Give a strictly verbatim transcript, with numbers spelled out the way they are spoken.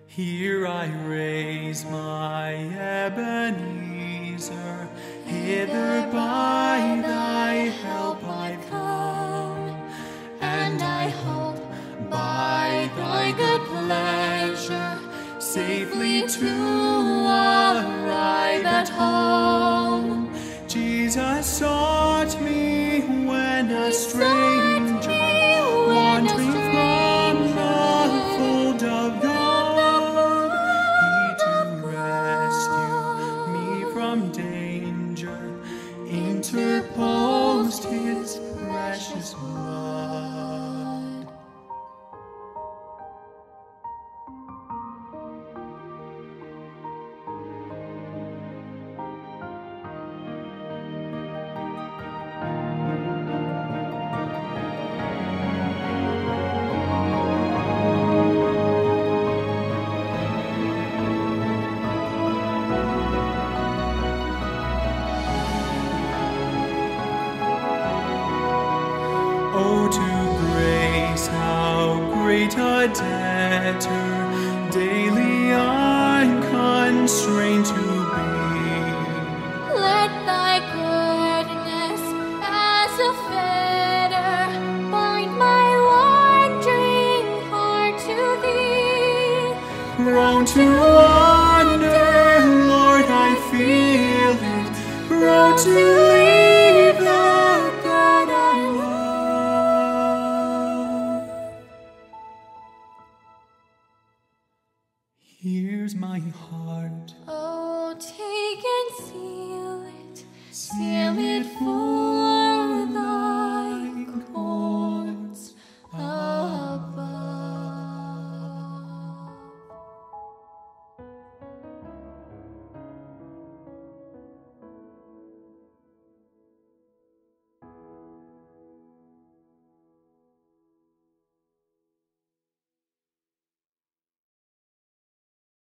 Here I raise my Ebenezer, hither by thy help I've come, and I hope by thy good pleasure safely to arrive at home. Jesus sought me when a stranger, wandering from the fold of God. He to rescue me from danger interposed his precious blood. Oh, to grace, how great a debtor daily I'm constrained to be. Let thy goodness as a fetter bind my wandering heart to thee. Prone to wander, Lord, I feel it, prone to leave the God I love. Here's my heart, Oh, take and seal it, seal it for